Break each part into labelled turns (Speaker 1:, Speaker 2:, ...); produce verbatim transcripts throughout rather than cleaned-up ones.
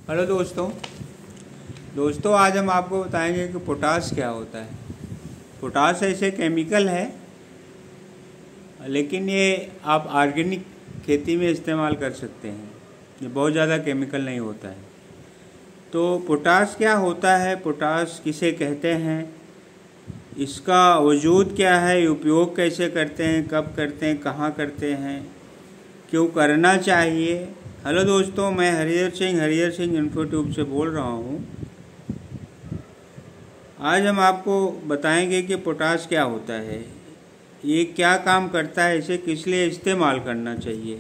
Speaker 1: Hello दोस्तों दोस्तों आज हम आपको बताएंगे कि पोटाश क्या होता है। पोटाश ऐसे केमिकल है, लेकिन ये आप ऑर्गेनिक खेती में इस्तेमाल कर सकते हैं। ये बहुत ज़्यादा केमिकल नहीं होता है। तो पोटाश क्या होता है, पोटाश किसे कहते हैं, इसका वजूद क्या है, उपयोग कैसे करते हैं, कब करते हैं, कहाँ करते हैं, क्यों करना चाहिए। हेलो दोस्तों, मैं हरिहर सिंह हरिहर सिंह इन्फोट्यूब से बोल रहा हूँ। आज हम आपको बताएंगे कि पोटाश क्या होता है, ये क्या काम करता है, इसे किस लिए इस्तेमाल करना चाहिए।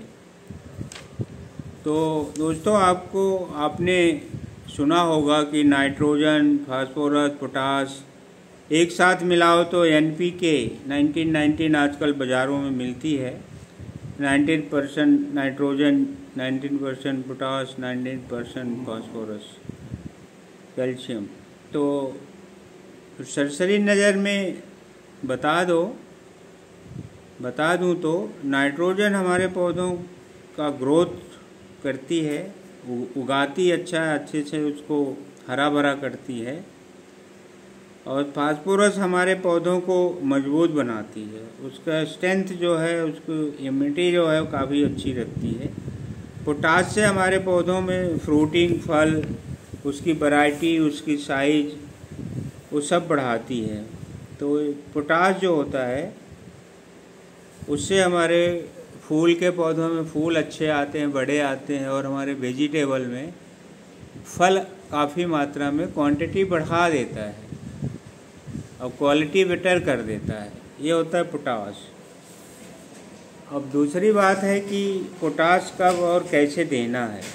Speaker 1: तो दोस्तों, आपको आपने सुना होगा कि नाइट्रोजन, फास्फोरस, पोटाश एक साथ मिलाओ तो N P K nineteen nineteen आजकल बाज़ारों में मिलती है। Nineteen percent nitrogen, nineteen percent potash, nineteen percent phosphorus, calcium. तो सरसरी नज़र में बता दो बता दूं तो नाइट्रोजन हमारे पौधों का ग्रोथ करती है, उगाती अच्छा अच्छे से उसको हरा भरा करती है। और फास्फोरस हमारे पौधों को मजबूत बनाती है, उसका स्ट्रेंथ जो है, उसकी इम्यूनिटी जो है वो काफ़ी अच्छी रखती है। पोटाश से हमारे पौधों में फ्रूटिंग, फल, उसकी वैरायटी, उसकी साइज, वो सब बढ़ाती है। तो पोटाश जो होता है उससे हमारे फूल के पौधों में फूल अच्छे आते हैं, बड़े आते हैं, और हमारे वेजिटेबल में फल काफ़ी मात्रा में क्वांटिटी बढ़ा देता है और क्वालिटी बेटर कर देता है। ये होता है पोटाश। अब दूसरी बात है कि पोटाश कब और कैसे देना है।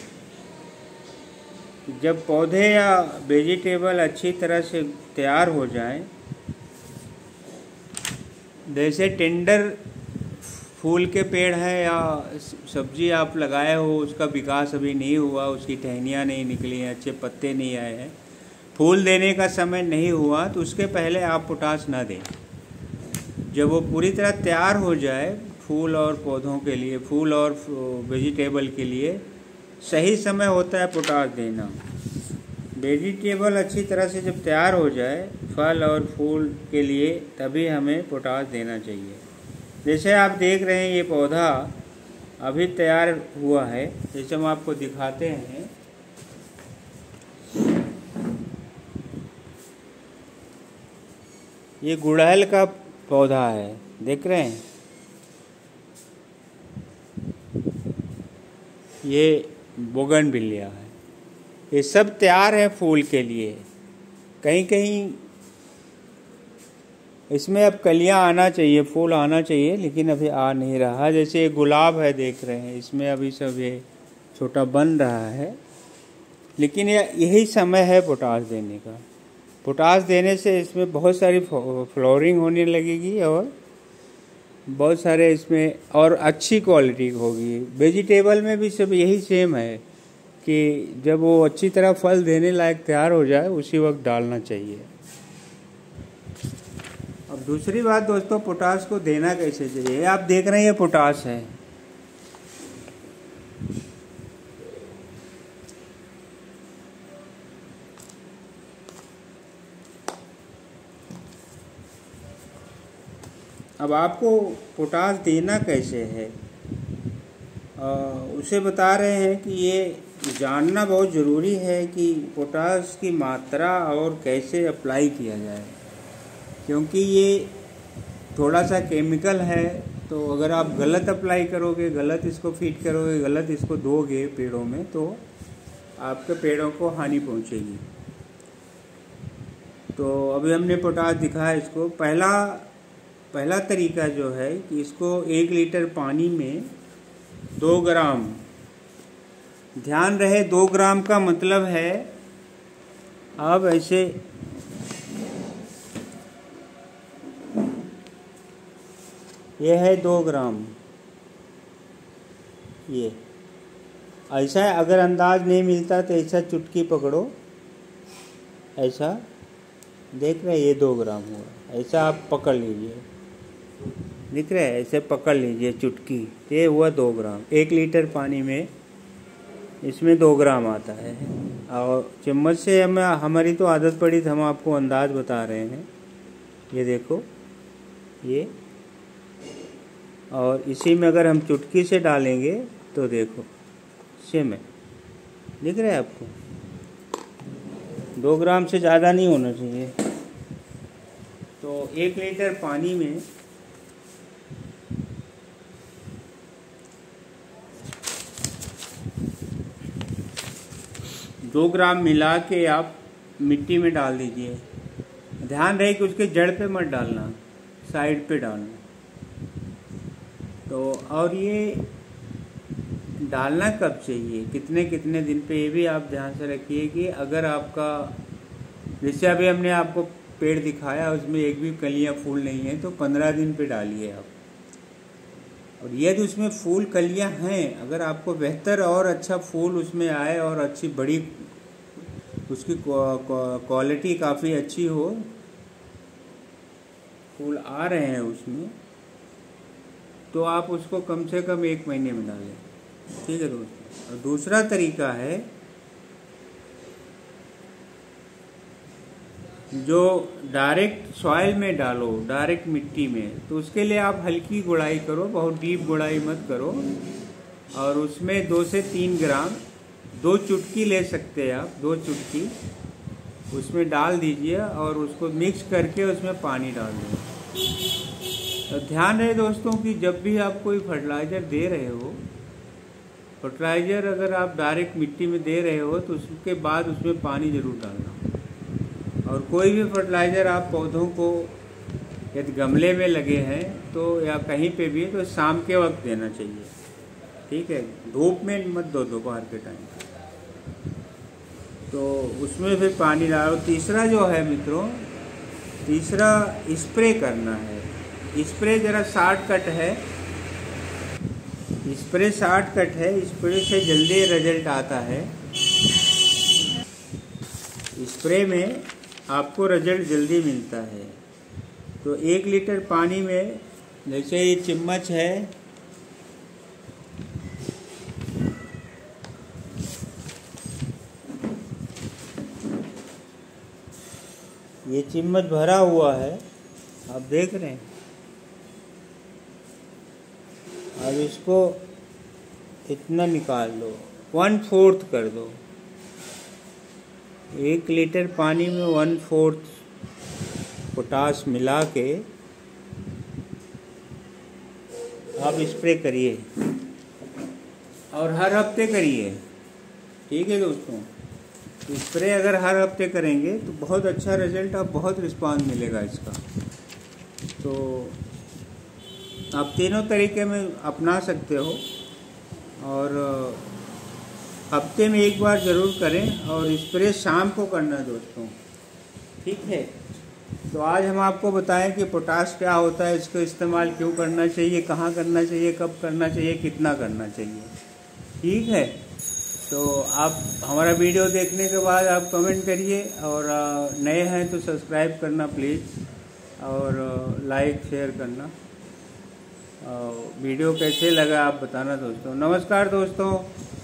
Speaker 1: जब पौधे या वेजिटेबल अच्छी तरह से तैयार हो जाएं, जैसे टेंडर फूल के पेड़ हैं या सब्जी आप लगाए हो, उसका विकास अभी नहीं हुआ, उसकी टहनियाँ नहीं निकली हैं, अच्छे पत्ते नहीं आए हैं, फूल देने का समय नहीं हुआ, तो उसके पहले आप पोटाश ना दें। जब वो पूरी तरह तैयार हो जाए, फूल और पौधों के लिए, फूल और वेजिटेबल के लिए सही समय होता है पोटाश देना। वेजिटेबल अच्छी तरह से जब तैयार हो जाए फल और फूल के लिए, तभी हमें पोटाश देना चाहिए। जैसे आप देख रहे हैं, ये पौधा अभी तैयार हुआ है, जैसे हम आपको दिखाते हैं। ये गुड़हल का पौधा है, देख रहे हैं, ये बोगनविलिया है। ये सब तैयार है फूल के लिए। कहीं कहीं इसमें अब कलियां आना चाहिए, फूल आना चाहिए, लेकिन अभी आ नहीं रहा। जैसे ये गुलाब है, देख रहे हैं, इसमें अभी सब ये छोटा बन रहा है, लेकिन ये यही समय है पोटाश देने का। पोटाश देने से इसमें बहुत सारी फ्लावरिंग होने लगेगी और बहुत सारे इसमें और अच्छी क्वालिटी होगी। वेजिटेबल में भी सब यही सेम है कि जब वो अच्छी तरह फल देने लायक तैयार हो जाए, उसी वक्त डालना चाहिए। अब दूसरी बात दोस्तों, पोटाश को देना कैसे चाहिए। आप देख रहे हैं ये पोटाश है, अब आपको पोटाश देना कैसे है, आ, उसे बता रहे हैं कि ये जानना बहुत ज़रूरी है कि पोटाश की मात्रा और कैसे अप्लाई किया जाए, क्योंकि ये थोड़ा सा केमिकल है। तो अगर आप गलत अप्लाई करोगे, गलत इसको फीड करोगे, गलत इसको दोगे पेड़ों में, तो आपके पेड़ों को हानि पहुंचेगी। तो अभी हमने पोटाश दिखाया इसको। पहला पहला तरीका जो है कि इसको एक लीटर पानी में दो ग्राम, ध्यान रहे दो ग्राम का मतलब है, अब ऐसे ये है दो ग्राम, ये ऐसा है। अगर अंदाज नहीं मिलता तो ऐसा चुटकी पकड़ो, ऐसा देख रहे हैं, ये दो ग्राम हुआ, ऐसा आप पकड़ लीजिए, दिख रहा है, ऐसे पकड़ लीजिए चुटकी, ये हुआ दो ग्राम। एक लीटर पानी में इसमें दो ग्राम आता है। और चम्मच से हमें हमारी तो आदत पड़ी थी, हम आपको अंदाज बता रहे हैं। ये देखो ये, और इसी में अगर हम चुटकी से डालेंगे तो देखो सेम है, दिख रहा है आपको। दो ग्राम से ज़्यादा नहीं होना चाहिए। तो एक लीटर पानी में दो ग्राम मिला के आप मिट्टी में डाल दीजिए। ध्यान रहे कि उसके जड़ पे मत डालना, साइड पे डालना। तो और ये डालना कब चाहिए, कितने कितने दिन पे, ये भी आप ध्यान से रखिए कि अगर आपका, जैसे अभी हमने आपको पेड़ दिखाया उसमें एक भी कलियां फूल नहीं है, तो पंद्रह दिन पे डालिए आप। और यदि उसमें फूल कलियां हैं, अगर आपको बेहतर और अच्छा फूल उसमें आए और अच्छी बड़ी उसकी क्वालिटी काफ़ी अच्छी हो, फूल आ रहे हैं उसमें, तो आप उसको कम से कम एक महीने में डालें। ठीक है दोस्तों। और दूसरा तरीका है जो डायरेक्ट सॉइल में डालो, डायरेक्ट मिट्टी में, तो उसके लिए आप हल्की गुड़ाई करो, बहुत डीप गुड़ाई मत करो। और उसमें दो से तीन ग्राम, दो चुटकी ले सकते हैं आप, दो चुटकी उसमें डाल दीजिए और उसको मिक्स करके उसमें पानी डाल दीजिए। तो ध्यान रहे दोस्तों कि जब भी आप कोई फर्टिलाइज़र दे रहे हो, फर्टिलाइज़र अगर आप डायरेक्ट मिट्टी में दे रहे हो तो उसके बाद उसमें पानी ज़रूर डालना। और कोई भी फर्टिलाइज़र आप पौधों को, यदि गमले में लगे हैं तो या कहीं पे भी है, तो शाम के वक्त देना चाहिए। ठीक है, धूप में मत दो दोपहर के टाइम। तो उसमें फिर पानी डालो। तीसरा जो है मित्रों, तीसरा स्प्रे करना है। स्प्रे ज़रा शॉर्टकट है, स्प्रे शॉर्टकट है, स्प्रे से जल्दी रिजल्ट आता है। स्प्रे में आपको रिजल्ट जल्दी मिलता है। तो एक लीटर पानी में, जैसे ये चम्मच है, ये चम्मच भरा हुआ है, आप देख रहे हैं। अब इसको इतना निकाल दो, वन फोर्थ कर दो। एक लीटर पानी में वन फोर्थ पोटाश मिला के आप स्प्रे करिए और हर हफ्ते करिए। ठीक है दोस्तों, स्प्रे अगर हर हफ्ते करेंगे तो बहुत अच्छा रिजल्ट और बहुत रिस्पांस मिलेगा इसका। तो आप तीनों तरीके में अपना सकते हो और हफ्ते में एक बार ज़रूर करें, और स्प्रे शाम को करना दोस्तों। ठीक है, तो आज हम आपको बताएं कि पोटाश क्या होता है, इसको इस्तेमाल क्यों करना चाहिए, कहाँ करना चाहिए, कब करना चाहिए, कितना करना चाहिए। ठीक है, तो आप हमारा वीडियो देखने के बाद आप कमेंट करिए, और नए हैं तो सब्सक्राइब करना प्लीज़, और लाइक शेयर करना। वीडियो कैसे लगा आप बताना दोस्तों। नमस्कार दोस्तों।